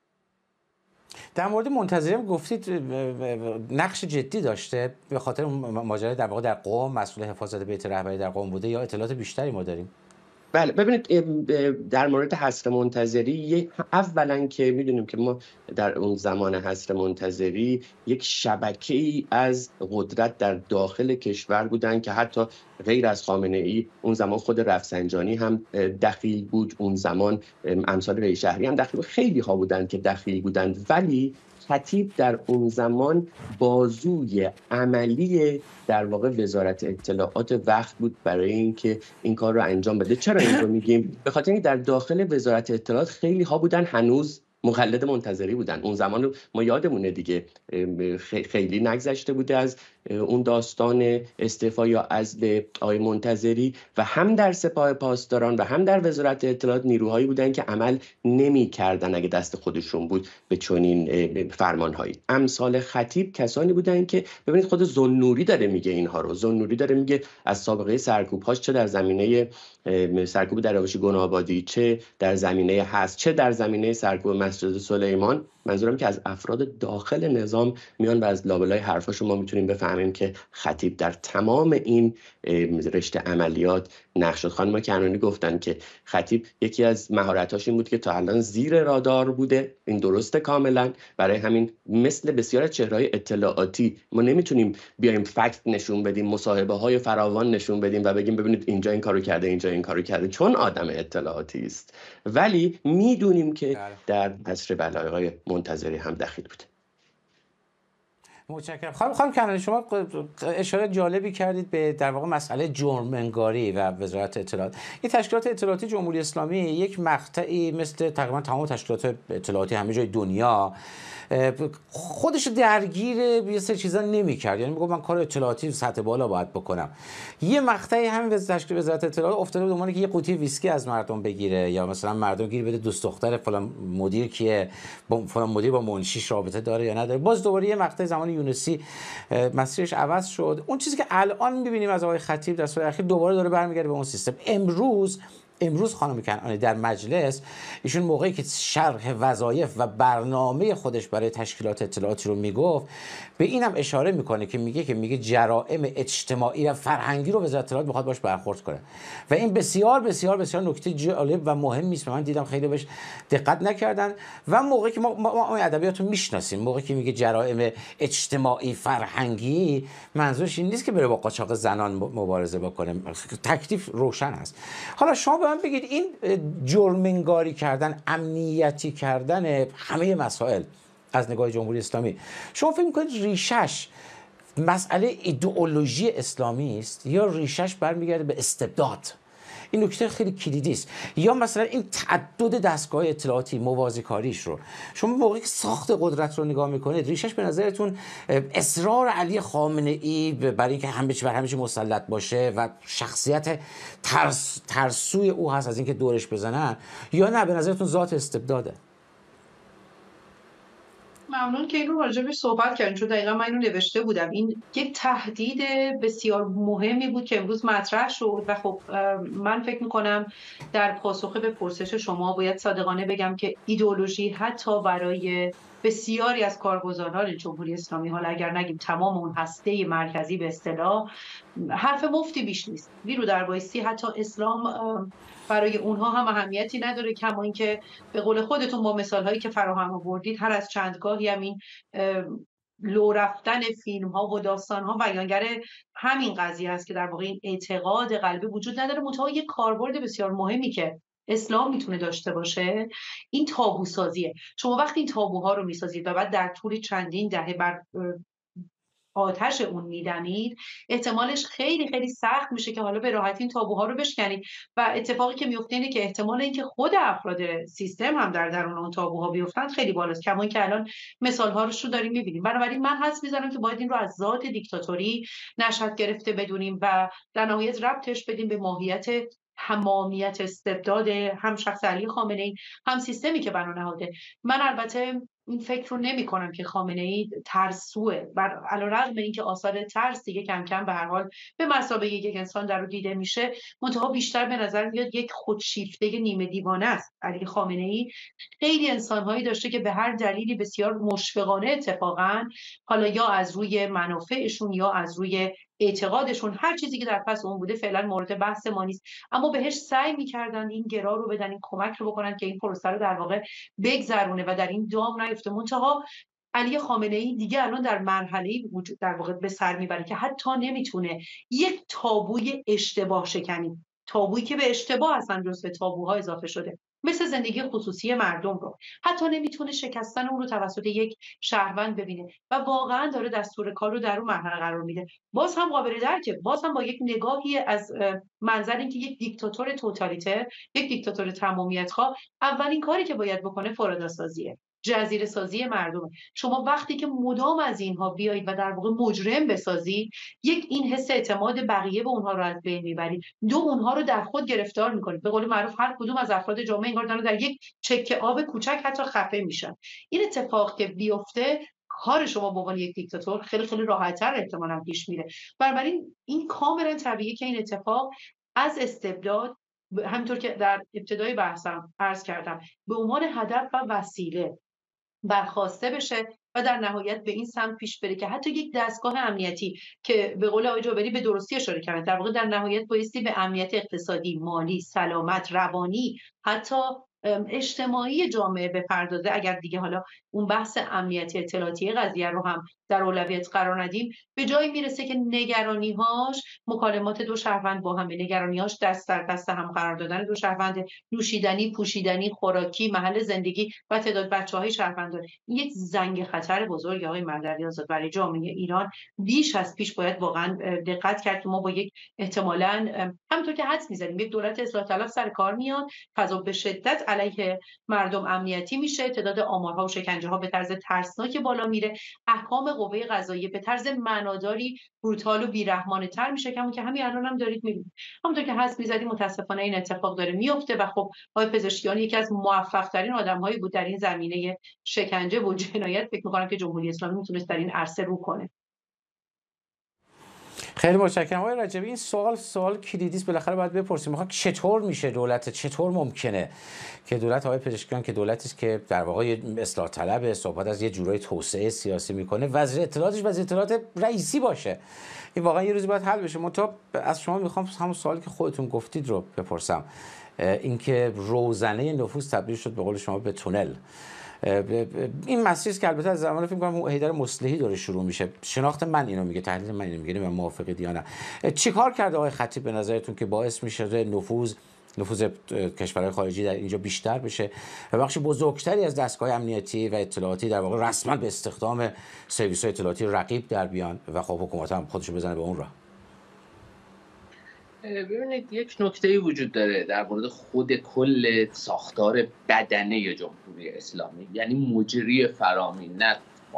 در مورد منتظری هم گفتید نقش جدی داشته به خاطر ماجرای در واقع در قم، مسئول حفاظت بیت رهبری در قم بوده، یا اطلاعات بیشتری ما داریم؟ بله ببینید، در مورد حصر منتظری اولا که میدونیم که ما در اون زمان حصر منتظری یک شبکه‌ای از قدرت در داخل کشور بودن که حتی غیر از خامنه ای اون زمان خود رفسنجانی هم دخیل بود، اون زمان امثال ری شهری هم دخیل بود، خیلی ها بودن که دخیل بودن. ولی خطیب در اون زمان بازوی عملی در واقع وزارت اطلاعات وقت بود برای اینکه این کار رو انجام بده. چرا این رو میگیم؟ به خاطر اینکه در داخل وزارت اطلاعات خیلی ها بودن هنوز مقلد منتظری بودن. اون زمان ما یادمونه دیگه، خیلی نگذشته بوده از اون داستان استعفا یا عزل آقای منتظری، و هم در سپاه پاسداران و هم در وزارت اطلاعات نیروهایی بودن که عمل نمی‌کردن اگه دست خودشون بود به چنین فرمانهایی. امثال خطیب کسانی بودن که ببینید خود ذوالنوری داره میگه اینها رو. ذوالنوری داره میگه از سابقه سرکوب‌هاش، چه در زمینه سرکوب دراویش گنابادی، چه در زمینه هست، چه در زمینه سرکوب مسجد سلیمان، منظورم که از افراد داخل نظام میان و از لابلای حرفاشو ما میتونیم بفهمیم که خطیب در تمام این رشته عملیات نقش داشت. خانم کنانی گفتن که خطیب یکی از مهارتاش این بود که تا الان زیر رادار بوده. این درسته کاملا. برای همین مثل بسیار از چهره‌های اطلاعاتی ما نمیتونیم بیایم فکت نشون بدیم، مصاحبه های فراوان نشون بدیم و بگیم ببینید اینجا این کارو کرده، اینجا این کارو کرده، چون آدم اطلاعاتی است. ولی میدونیم که در عصر بلای منتظری هم دخیل بوده. متشکرم. خانم خانم کنانی، شما اشاره جالبی کردید به در واقع مسئله جرم انگاری و وزارت اطلاعات. این تشکیلات اطلاعاتی جمهوری اسلامی یک مقطعی مثل تقریبا تمام تشکیلات اطلاعاتی همه جای دنیا خودش درگیر یه سری چیزا نمی‌کرد، یعنی میگم من کار اطلاعاتی سطح بالا باید بکنم. یه مقطعی همین تشکیل وزارت اطلاعات افتاده بود اونی که یه قوطی ویسکی از مردم بگیره، یا مثلا مردم گیر بده دوست دختر فلان مدیر کیه، با فلان مدیر با منشیش رابطه داره یا نداره. باز دوباره یه مقطع زمان یونسی مسیرش عوض شد. اون چیزی که الان می‌بینیم از آقای خطیب در سال اخیر دوباره داره برمیگرده به اون سیستم. امروز امروز خانم کنعانی در مجلس ایشون موقعی که شرح وظایف و برنامه خودش برای تشکیلات اطلاعاتی رو میگفت به اینم اشاره میکنه که میگه که میگه جرائم اجتماعی و فرهنگی رو وزارت اطلاعات میخواد باش برخورد کنه و این بسیار بسیار بسیار نکته جالب و مهمی است. من دیدم خیلی بهش دقت نکردن و موقعی که ما ما ادبیات رو میشناسیم، موقعی که میگه جرائم اجتماعی فرهنگی منظورش این نیست که بره با قاچاق زنان مبارزه بکنه، تکلیف روشن است. حالا شما به من بگید این جرم‌انگاری کردن، امنیتی کردن همه مسائل از نگاه جمهوری اسلامی، شما فکر می‌کنید ریشش مسئله ایدئولوژی اسلامی است یا ریشش برمیگرده به استبداد؟ این نکته خیلی کلیدی است. یا مثلا این تعدد دستگاه اطلاعاتی موازی کاریش رو شما موقعی که ساخت قدرت رو نگاه میکنید، ریشش به نظرتون اصرار علی خامنه ای برای اینکه همه چی بر همه چی مسلط باشه و شخصیت ترس، ترسوی او هست از اینکه دورش بزنن، یا نه به نظرتون ذات استبداده؟ ممنون که این رو راجبش صحبت کردین، چون دقیقا من اینو نوشته بودم. این یک تهدید بسیار مهمی بود که امروز مطرح شد و خب من فکر میکنم در پاسخ به پرسش شما باید صادقانه بگم که ایدئولوژی حتی برای بسیاری از کارگزاران جمهوری اسلامی، حالا اگر نگیم تمام اون هسته مرکزی به اصطلاح، حرف مفتی بیش نیست. ویرو در بایستی حتی اسلام برای اونها هم اهمیتی نداره، کما اینکه به قول خودتون با مثالهایی که فراهم آوردید هر از چندگاهی هم این لو رفتن فیلم ها و داستان ها بیانگر همین قضیه است که در واقع این اعتقاد قلبی وجود نداره. منتها یک کاربرد بسیار مهمی که اسلام میتونه داشته باشه این تابو سازیه. شما وقتی این تابوها رو میسازید و بعد در طول چندین دهه بر آتش اون میدمید، احتمالش خیلی خیلی سخت میشه که حالا به راحتی این تابوها رو بشکنید و اتفاقی که میفته اینه که احتمال اینکه خود افراد سیستم هم در درون اون تابوها بیفتن خیلی بالاست، کما اینکه الان مثال‌ها رو داریم میبینیم. بنابراین من حدس میزنم که باید این رو از ذات دیکتاتوری نشأت گرفته بدونیم و در نهایت ربطش بدیم به ماهیت همامیت استبداد هم شخص علی خامنه‌ای هم سیستمی که بنا نهاده. من البته این فکر رو نمی کنم که خامنه‌ای ترسوه، بر علیرغم اینکه آثار ترس دیگه کم کم به هر حال به مثابه یک انسان در رو دیده میشه، منتها بیشتر به نظر میاد یک خودشیفته نیمه دیوانه است. علی خامنه‌ای خیلی انسان‌هایی داشته که به هر دلیلی بسیار مشفقانه اتفاقاً، حالا یا از روی منافعشون یا از روی اعتقادشون، هر چیزی که در پس اون بوده فعلا مورد بحث ما نیست، اما بهش سعی می‌کردن این گرا رو بدن، این کمک رو بکنن که این پروسه رو در واقع بگذرونه و در این دام نیفته. منتها علی خامنه‌ای دیگه الان در مرحله‌ای وجود در واقع به سر میبره که حتی نمیتونه یک تابوی اشتباه شکنی، تابویی که به اشتباه اصلا جزو تابوها اضافه شده، مثل زندگی خصوصی مردم رو، حتی نمیتونه شکستن اون رو توسط یک شهروند ببینه و واقعا داره دستور کار رو در اون مرحله قرار میده. باز هم قابل درکه، باز هم با یک نگاهی از منظر اینکه یک دیکتاتور توتالیتر، یک دیکتاتور تمامیت‌خواه، اولین کاری که باید بکنه فراداسازیه، جزیره سازی مردم. شما وقتی که مدام از اینها بیایید و در واقع مجرم بسازید، یک این حس اعتماد بقیه به اونها رو از بین میبرید، دو اونها رو در خود گرفتار میکنید. به قول معروف هر کدوم از افراد جامعه انگار دارن در یک چکه آب کوچک حتی خفه میشن. این اتفاق که بیفته، کار شما به عنوان یک دیکتاتور خیلی خیلی راحت‌تر احتمالاً پیش میره. بنابراین این کاملا طبیعیه که این اتفاق از استبداد، همونطور که در ابتدای بحثم عرض کردم، به عنوان هدف و وسیله برخواسته بشه و در نهایت به این سمت پیش بره که حتی یک دستگاه امنیتی که به قول آقای جابری به درستی اشاره کردن، در واقع در نهایت بایستی به امنیت اقتصادی، مالی، سلامت، روانی، حتی اجتماعی جامعه بپردازه، اگر دیگه حالا اون بحث امنیتی اطلاعاتی قضیه رو هم در اولویت قرار ندیم، به جایی میرسه که نگرانی‌هاش مکالمات دو شهروند با هم، نگرانی‌هاش دست در دست هم قرار دادن دو شهروند، نوشیدنی، پوشیدنی، خوراکی، محل زندگی و تعداد بچه‌های شهروند داره. این یک زنگ خطر بزرگ آقای مهدوی‌آزاد برای جامعه ایران بیش از پیش باید واقعا دقت کرد که ما با یک احتمالاً همونطور که حدس می‌زنیم یک دولت اصلاح طلب سر کار میاد، فضا به شدت علیه مردم امنیتی میشه، تعداد آمارها و شکنجه‌ها به طرز ترسناک بالا میره، احکام قوه قضاییه به طرز معناداری بروتال و بی‌رحمانه‌تر میشه، کمون که همین الان هم دارید میبینید. همونطور که حدس می‌زدیم متاسفانه این اتفاق داره میفته و خب آقای پزشکیان یکی از موفق‌ترین آدم‌هایی بود در این زمینه شکنجه و جنایت، فکر می‌کنم که جمهوری اسلامی میتونست در این عرصه رو کنه. خیلی متشکرم آقای رجبی. این سوال سوال کلیدی است، بالاخره باید بپرسیم میخوام چطور میشه دولت، چطور ممکنه که دولت آقای پزشکیان که دولتی است که در واقع اصلاح طلب، صحبت از یه جورای توسعه سیاسی میکنه، وزیر اطلاعاتش وزیر اطلاعات رئیسی باشه؟ این واقعا یه روزی باید حل بشه. منتها از شما میخوام همون سوالی که خودتون گفتید رو بپرسم، اینکه روزنه نفوذ تبدیل شد به قول شما به تونل. این مسیر که البته از زمان فکر می‌کنم حیدر مصلحی داره شروع میشه، شناخت من اینو میگه، تحلیل من اینو میگه، من موافقید یا نه؟ چیکار کرده آقای خطیب به نظرتون که باعث میشه نفوذ نفوذ کشورهای خارجی در اینجا بیشتر بشه و بخش بزرگتری از دستگاه امنیتی و اطلاعاتی در واقع رسما به استخدام سرویس‌های اطلاعاتی رقیب در بیان و خب حکومت هم خودشو بزنه به اون راه؟ ببینید یک نکته‌ای وجود داره در مورد خود کل ساختار بدنه جمهوری اسلامی، یعنی مجری فرامین، نه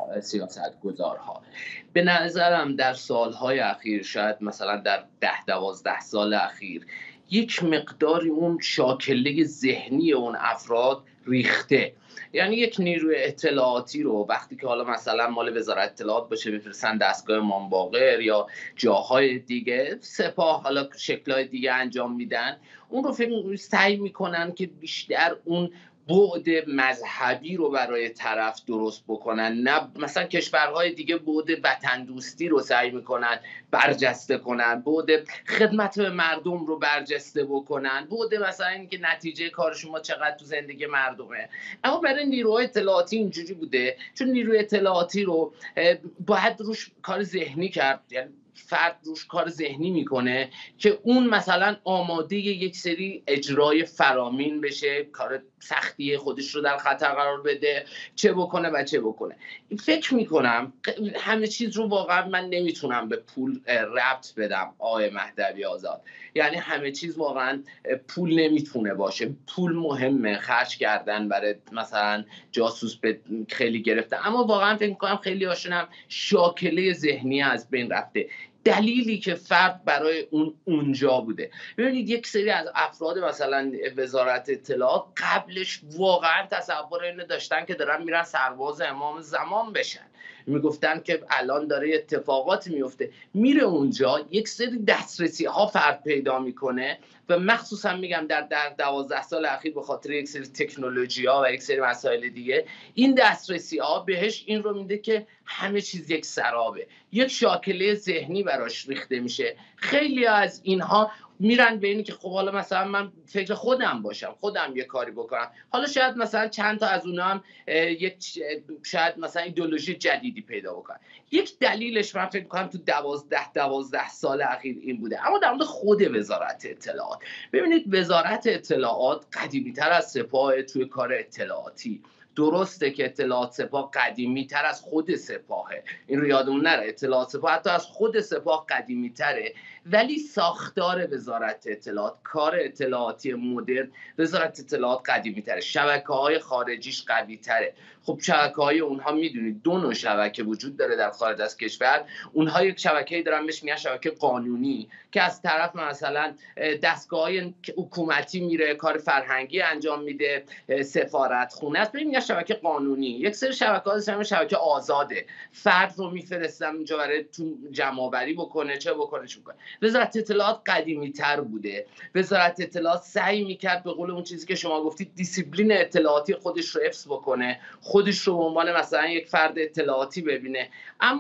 سیاستگزارها. به نظرم در سالهای اخیر، شاید مثلا در ده دوازده سال اخیر، یک مقداری اون شاکله ذهنی اون افراد ریخته. یعنی یک نیروی اطلاعاتی رو وقتی که حالا مثلا مال وزارت اطلاعات باشه بفرستن دستگاه امام باقر یا جاهای دیگه، سپاه حالا شکل‌های دیگه انجام میدن، اون رو فکر سعی میکنن که بیشتر اون بعد مذهبی رو برای طرف درست بکنن، نه مثلا کشورهای دیگه بعد وطن دوستی رو سعی میکنن برجسته کنن، بعد خدمت به مردم رو برجسته بکنن، بعد مثلا اینکه نتیجه کار شما چقدر تو زندگی مردمه. اما برای نیروهای اطلاعاتی اینجوری بوده، چون نیروی اطلاعاتی رو باید روش کار ذهنی کرد، یعنی فرد روش کار ذهنی میکنه که اون مثلا آماده یک سری اجرای فرامین بشه، کار سختیه، خودش رو در خطر قرار بده، چه بکنه و چه بکنه. فکر میکنم همه چیز رو واقعا من نمیتونم به پول ربط بدم آقای مهدوی‌آزاد، یعنی همه چیز واقعا پول نمیتونه باشه. پول مهمه، خرج کردن برای مثلا جاسوس به خیلی گرفته، اما واقعا فکر میکنم خیلی هاشون شاکله ذهنی از بین رفته. دلیلی که فرد برای اون اونجا بوده. ببینید یک سری از افراد مثلا وزارت اطلاعات قبلش واقعا تصور اینو داشتن که دارن میرن سرباز امام زمان بشن، میگفتن که الان داره اتفاقات میفته، میره اونجا یک سری دسترسی ها فرد پیدا میکنه و مخصوصا میگم در در دوازده سال اخیر به خاطر یک سری تکنولوژی ها و یک سری مسائل دیگه، این دسترسی ها بهش این رو میده که همه چیز یک سرابه، یک شاکله ذهنی براش ریخته میشه. خیلی از اینها میرن به اینی که خب حالا مثلا من فکر خودم باشم، خودم یه کاری بکنم، حالا شاید مثلا چند تا از اونها هم یک شاید مثلا ایدئولوژی جدیدی پیدا بکنن. یک دلیلش من فکر می‌کنم تو دوازده دوازده سال اخیر این بوده. اما در مورد خود وزارت اطلاعات، ببینید وزارت اطلاعات قدیمی‌تر از سپاه توی کار اطلاعاتی. درسته که اطلاعات سپاه قدیمی تر از خود سپاهه، این رو یادمون نره، اطلاعات سپاه حتی از خود سپاه قدیمی تره، ولی ساختار وزارت اطلاعات، کار اطلاعاتی مدرن وزارت اطلاعات قدیمی تره، شبکه‌های خارجیش قوی تره. خب شبکه‌های اونها میدونید دو نوع شبکه وجود داره در خارج از کشور. اونها یک شبکه‌ای دارن بهش میگن شبکه قانونی که از طرف مثلا دستگاه‌های حکومتی میره کار فرهنگی انجام میده، سفارت خونه است، میگن شبکه قانونی. یک سری شبکه‌ها هستن شبکه آزاده، فرد رو میفرستن اونجا برای تو جمع‌آوری بکنه، چه بکنه چه بکنه. وزارت اطلاعات قدیمی‌تر بوده. وزارت اطلاعات سعی میکرد به قول اون چیزی که شما گفتید دیسیپلین اطلاعاتی خودش رو حفظ بکنه، خودش رو به عنوان مثلا یک فرد اطلاعاتی ببینه. اما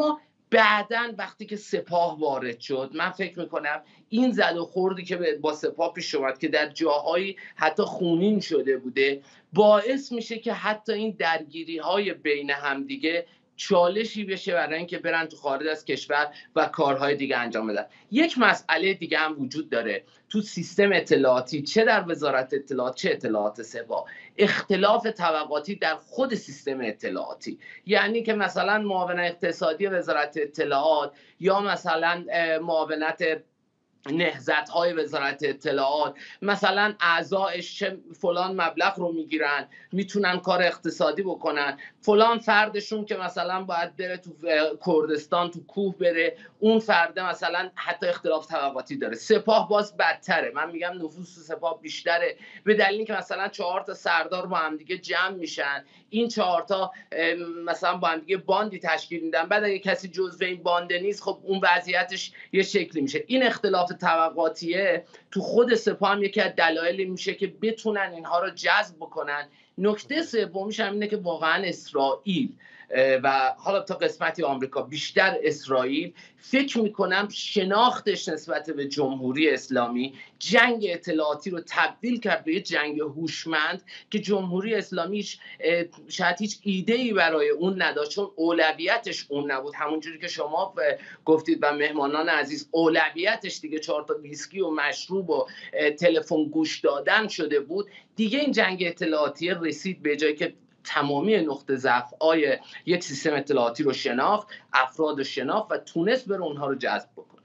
بعدن وقتی که سپاه وارد شد، من فکر میکنم این زد و خوردی که با سپاه پیش اومد که در جاهایی حتی خونین شده بوده، باعث میشه که حتی این درگیری های بین همدیگه چالشی بشه برای اینکه برن تو خارج از کشور و کارهای دیگه انجام بدن. یک مسئله دیگه هم وجود داره تو سیستم اطلاعاتی، چه در وزارت اطلاعات چه اطلاعات سپاه، اختلاف طبقاتی در خود سیستم اطلاعاتی. یعنی که مثلا معاون اقتصادی وزارت اطلاعات یا مثلا معاونت نهضت‌های وزارت اطلاعات مثلا اعضایش چه فلان مبلغ رو میگیرن، میتونن کار اقتصادی بکنن، فلان فردشون که مثلا باید بره تو کردستان تو کوه بره، اون فرده مثلا حتی اختلاف طبقاتی داره. سپاه باز بدتره، من میگم نفوذ سپاه بیشتره به دلیلی که مثلا چهار تا سردار با هم دیگه جمع میشن، این چهار تا مثلا با هم دیگه باندی تشکیل میدن، بعد اگه کسی جزو این باند نیست خب اون وضعیتش یه شکلی میشه. این اختلاف طبقاتیه تو خود سپاه هم یکی از دلایلی میشه که بتونن اینها رو جذب بکنن. نکته سومیش هم اینه که واقعا اسرائیل و حالا تا قسمتی آمریکا، بیشتر اسرائیل، فکر میکنم شناختش نسبت به جمهوری اسلامی جنگ اطلاعاتی رو تبدیل کرد به یه جنگ هوشمند که جمهوری اسلامی شاید هیچ ایده‌ای برای اون نداشت، چون اولویتش اون نبود. همونجوری که شما گفتید و مهمانان عزیز، اولویتش دیگه چهار تا ویسکی و مشروب و تلفن گوش دادن شده بود. دیگه این جنگ اطلاعاتی رسید به جایی که تمامی نقطه ضعف‌های یک سیستم اطلاعاتی رو شناخت، افراد رو شناخت و تونست بره اونها رو جذب بکنه.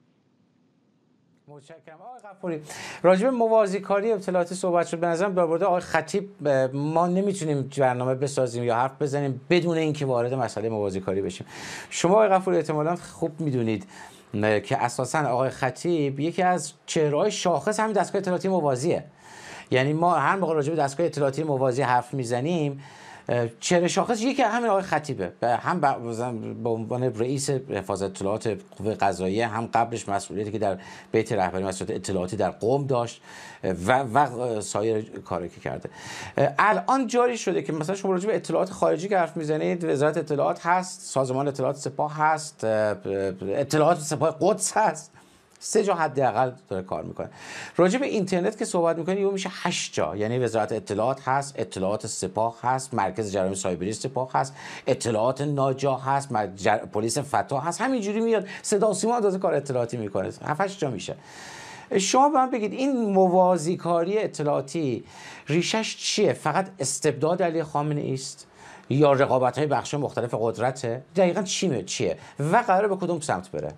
متشکرم. آقای غفوری، راجع به موازیکاری اطلاعاتی صحبت شد. به نظرم در مورد آقای خطیب ما نمیتونیم برنامه بسازیم یا حرف بزنیم بدون اینکه وارد مسئله موازیکاری بشیم. شما آقای غفوری احتمالاً خوب میدونید که اساساً آقای خطیب یکی از چهره‌های شاخص همین دستگاه اطلاعاتی موازیه. یعنی ما هر موقع راجع به دستگاه اطلاعاتی موازی حرف میزنیم، چهره شاخص یکی هم آقای خطیبه، هم به عنوان رئیس حفاظت اطلاعات قوه قضاییه، هم قبلش مسئولیتی که در بیت رهبری مسئولیت اطلاعاتی در قم داشت و و سایر کاری که کرده. الان جاری شده که مثلا شما راجع به اطلاعات خارجی که حرف میزنید، وزارت اطلاعات هست، سازمان اطلاعات سپاه هست، اطلاعات سپاه قدس هست، سه جا حداقل داره کار میکنه. راجع به اینترنت که صحبت میکنه یهو میشه هشت جا، یعنی وزارت اطلاعات هست، اطلاعات سپاه هست، مرکز جرایم سایبری سپاه هست، اطلاعات ناجا هست، جر... پلیس فتا هست، همینجوری میاد صدا و سیما اندازه کار اطلاعاتی میکنه، هفت هشت جا میشه. شما به من بگید این موازیکاری اطلاعاتی ریشش چیه؟ فقط استبداد علی خامنه‌ای است یا رقابت‌های بخش مختلف قدرته؟ دقیقاً چیه چیه و قراره به کدوم سمت بره؟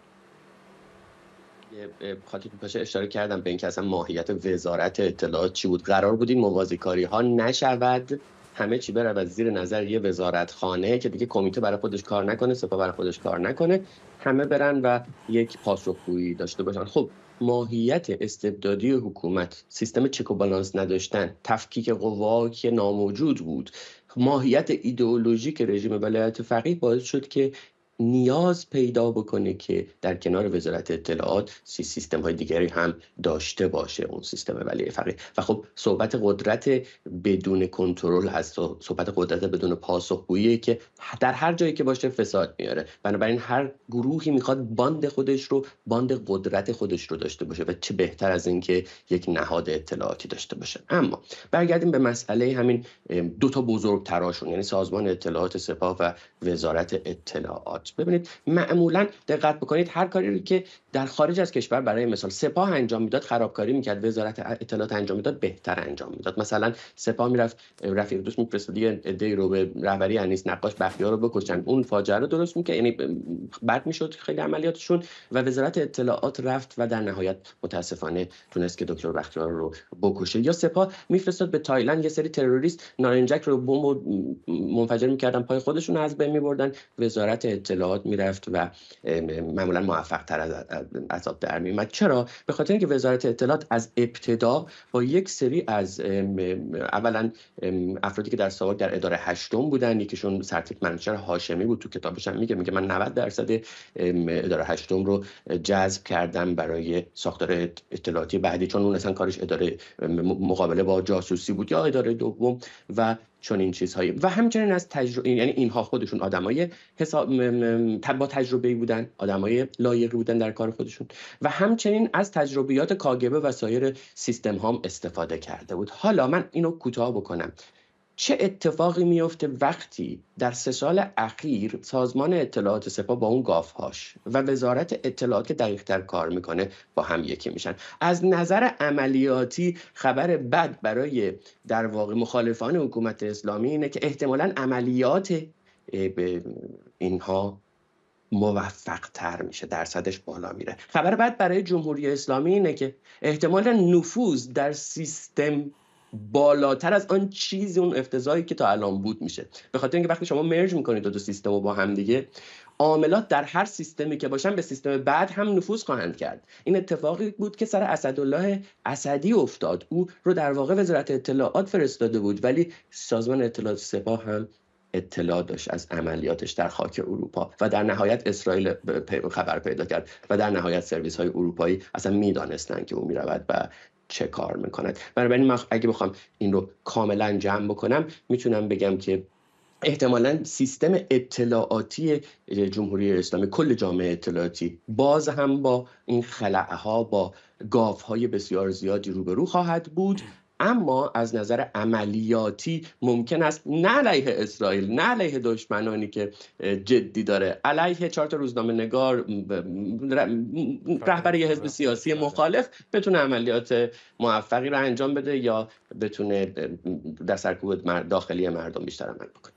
خاطر پاشه اشاره کردم به اینکه اصلا ماهیت وزارت اطلاعات چی بود. قرار بود این موازیکاری ها نشود، همه چی بره زیر نظر یه وزارتخانه که دیگه کمیته برای خودش کار نکنه، سپاه برای خودش کار نکنه، همه برن و یک پاسخگویی داشته باشن. خب ماهیت استبدادی حکومت، سیستم چک و بالانس نداشتن، تفکیک قوا که ناموجود بود، ماهیت ایدئولوژیک رژیم ولایت فقیه باعث شد که نیاز پیدا بکنه که در کنار وزارت اطلاعات سیستم های دیگری هم داشته باشه اون سیستم ولی فقیه. و خب صحبت قدرت بدون کنترل هست و صحبت قدرت بدون پاسخگویی که در هر جایی که باشه فساد میاره. بنابراین هر گروهی میخواد باند خودش رو، باند قدرت خودش رو داشته باشه و چه بهتر از این که یک نهاد اطلاعاتی داشته باشه. اما برگردیم به مسئله همین دو تا بزرگتراشون، یعنی سازمان اطلاعات سپاه و وزارت اطلاعات. ببینید معمولا دقت بکنید هر کاری که در خارج از کشور برای مثال سپاه انجام میداد خرابکاری میکرد، وزارت اطلاعات انجام میداد بهتر انجام میداد. مثلا سپاه میرفت رفیق دوست میفرستاد یه عده‌ای رو به رهبری انیس نقاش بختیار رو بکشن، اون فاجعه رو درست میکرد، یعنی بد میشد خیلی عملیاتشون، و وزارت اطلاعات رفت و در نهایت متاسفانه تونست که دکتر بختیار رو بکشه. یا سپاه میفرستاد به تایلند یه سری تروریست نارنجک رو بمب منفجر میکردن پای خودشون از بین میبردن، وزارت اطلاعات میرفت و معمولا موفق تر از عذاب در میومد. چرا؟ به خاطر اینکه وزارت اطلاعات از ابتدا با یک سری از اولا افرادی که در سابق در اداره هشتم بودن، یکیشون سرتیپ منوچهر هاشمی بود، تو کتابش هم میگه میگه من نود درصد اداره هشتم رو جذب کردم برای ساختار اطلاعاتی بعدی، چون اون اصلا کارش اداره مقابله با جاسوسی بود یا اداره دوم، و چون این چیزهایی و همچنین از تجربه، یعنی اینها خودشون آدمای حساب با تجربه‌ای بودن، آدمای لایقی بودن در کار خودشون و همچنین از تجربیات کاگبه و سایر سیستم ها هم استفاده کرده بود. حالا من اینو کوتاه بکنم. چه اتفاقی میفته وقتی در سه سال اخیر سازمان اطلاعات سپاه با اون گافهاش و وزارت اطلاعات که دقیق‌تر کار میکنه با هم یکی میشن؟ از نظر عملیاتی خبر بد برای در واقع مخالفان حکومت اسلامی اینه که احتمالاً عملیات اینها موفق تر میشه، درصدش بالا میره. خبر بد برای جمهوری اسلامی اینه که احتمالاً نفوذ در سیستم بالاتر از آن چیزی، اون افتضاحی که تا الان بود میشه، به خاطر اینکه وقتی شما مرج میکنید دو تا سیستم رو با هم دیگه، عاملات در هر سیستمی که باشن به سیستم بعد هم نفوذ خواهند کرد. این اتفاقی بود که سر اسدالله اسدی افتاد. او رو در واقع وزارت اطلاعات فرستاده بود ولی سازمان اطلاعات سپاه هم اطلاع داشت از عملیاتش در خاک اروپا و در نهایت اسرائیل خبر پیدا کرد و در نهایت سرویس های اروپایی اصلا میدانستن که او میرود و چه کار میکند. بنابراین من اگه بخوام این رو کاملا جمع بکنم میتونم بگم که احتمالاً سیستم اطلاعاتی جمهوری اسلامی، کل جامعه اطلاعاتی، باز هم با این خلأها، با گافهای بسیار زیادی روبرو خواهد بود. اما از نظر عملیاتی ممکن است نه علیه اسرائیل، نه علیه دشمنانی که جدی داره، علیه چهار تا روزنامه نگار، رهبر یه حزب سیاسی مخالف بتونه عملیات موفقی رو انجام بده یا بتونه در سرکوب داخلی مردم بیشتر عمل بکنه.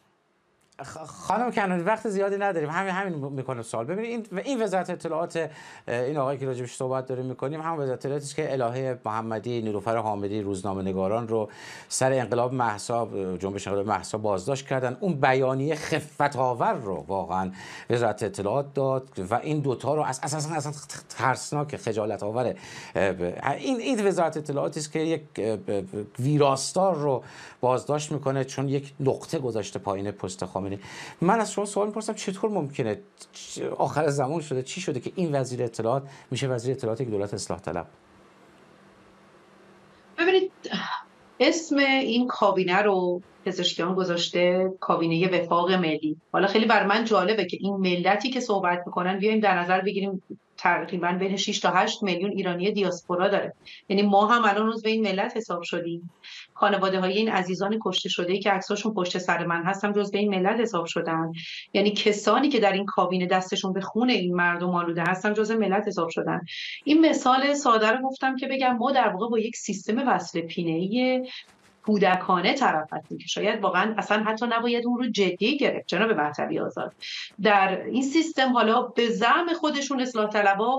خانم کنانی وقت زیادی نداریم، همین همین میکنم سوال. ببینید این این وزارت اطلاعات، این آقایی که راجبش صحبت داریم میکنیم، هم وزارت اطلاعاتی است که الهه محمدی، نیلوفر حامدی، روزنامه نگاران رو سر انقلاب مهسا، جنبش انقلاب مهسا بازداشت کردن. اون بیانیه خفت آور رو واقعا وزارت اطلاعات داد و این دوتا رو اساسا اصلا ترسناک، خجالت آوره. این این وزارت اطلاعاتی است که یک ویراستار رو بازداشت میکنه چون یک نقطه گذاشته پایین پست خامنه‌ای. من از شما سوال می‌پرسم چطور ممکنه، آخر زمان شده، چی شده که این وزیر اطلاعات میشه وزیر اطلاعات یک دولت اصلاح طلب؟ ببینید اسم این کابینه رو پزشکیان گذاشته کابینه وفاق ملی. حالا خیلی بر من جالبه که این ملتی که صحبت میکنن بیایم در نظر بگیریم تقریبا بین شش تا هشت میلیون ایرانی دیاسپورا داره. یعنی ما هم الان روز به این ملت حساب شدیم. خانواده های این عزیزان کشته شده‌ای که عکساشون پشت سر من هستم جز به این ملت حساب شدن. یعنی کسانی که در این کابینه دستشون به خون این مردم آلوده هستن جز ملت حساب شدن. این مثال ساده رو گفتم که بگم ما در واقع با یک سیستم وصل پینه‌ای کودکانه طرف هستیم که شاید واقعا اصلا حتی نباید اون رو جدی گرفت. جناب مهدوی آزاد، در این سیستم حالا به زعم خودشون اصلاح طلبها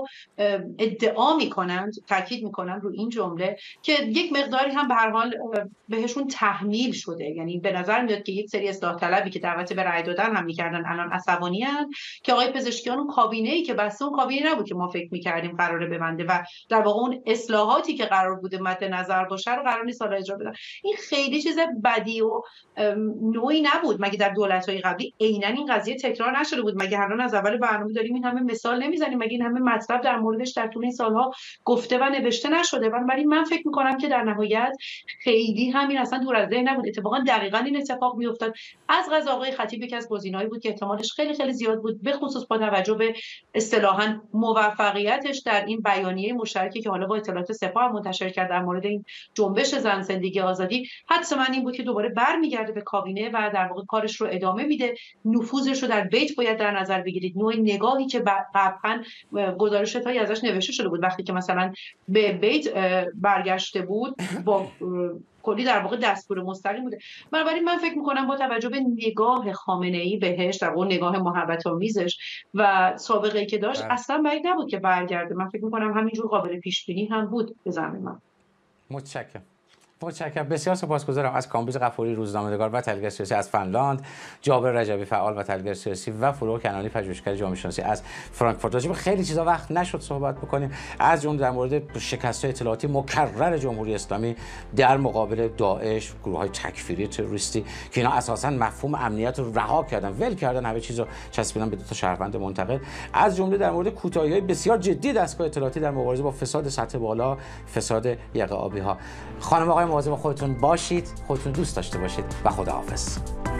ادعا میکنند، تاکید میکنن رو این جمله که یک مقداری هم به هر حال بهشون تحمیل شده. یعنی به نظر میاد که یک سری اصلاح طلبی که دعوت به رأی دادن هم میکردن الان عصبانی ان که آقای پزشکیان اون کابینه‌ای که بسته اون کابینه نبود که ما فکر میکردیم قراره ببنده و در واقع اون اصلاحاتی که قرار بوده مد نظر باشه رو قرار نیست اجرا بدن. این خیلی چیز بدی و نوعی نبود. مگه در دولت‌های قبلی عیناً این قضیه تکرار نشده بود؟ مگه الان از اول برنامه داریم این همه مثال نمیزنیم؟ مگه این همه مطلب در موردش در طول این سالها گفته و نوشته نشده؟ ولی من فکر می‌کنم که در نهایت خیلی همین اصلا دور از ذهن نبود. اتفاقا دقیقاً این اتفاق میافتاد. از قضا آقای خطیب یکی از گزینه‌هایی بود که احتمالش خیلی خیلی زیاد بود، به خصوص با توجه به اصطلاحاً موفقیتش در این بیانیه مشترکی که حالا با اطلاعات سپاه منتشر کرد در مورد این جنبش زن، زندگی، آزادی. حدس من این بود که دوباره برمیگرده به کابینه و در واقع کارش رو ادامه میده. نفوذش رو در بیت باید در نظر بگیرید. نوع نگاهی که قبلا گزارش‌هایی ازش نوشته شده بود وقتی که مثلا به بیت برگشته بود با کلی در واقع دستور مستقیم بوده. بنابراین من فکر می‌کنم با توجه به نگاه خامنه‌ای بهش، در واقع نگاه محبت‌آمیزش و سابقه‌ای که داشت، بله. اصلا بعید نبود که برگرده. من فکر می‌کنم همینجور قابل پیش‌بینی هم بود به زعم من. متشکرم. متشکرم. بسیار سپاسگزارم از کامبیز غفوری، روزنامه‌نگار و تحلیلگر سیاسی از فنلاند، جابر رجبی، فعال و تحلیلگر سیاسی، و فروغ کنانی، پژوهشگر جامعه شناسی از فرانکفورت. راجع به خیلی چیزا وقت نشد صحبت بکنیم، از جمله در مورد شکست‌های اطلاعاتی مکرر جمهوری اسلامی در مقابل داعش، گروه‌های تکفیری تروریستی که اینا اساساً مفهوم امنیت رو رها کردن، ول کردن، همه چیزو چسبیدن به دو تا شهروند منتقد. از جمله در مورد کوتاهی‌های بسیار جدی دستگاه اطلاعاتی در مبارزه با فساد سطح بالا، فساد یقه آبی‌ها. خانم آقای مواظب خودتون باشید، خودتون دوست داشته باشید و خداحافظ.